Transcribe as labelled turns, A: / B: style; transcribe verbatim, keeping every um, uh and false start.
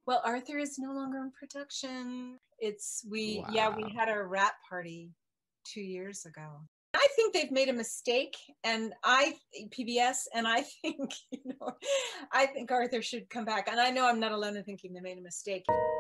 A: Well, Arthur is no longer in production. It's we yeah, we
B: Wow.
A: had our wrap party two years ago. I think they've made a mistake, and I P B S, and I think, you know, I think Arthur should come back. And I know I'm not alone in thinking they made a mistake.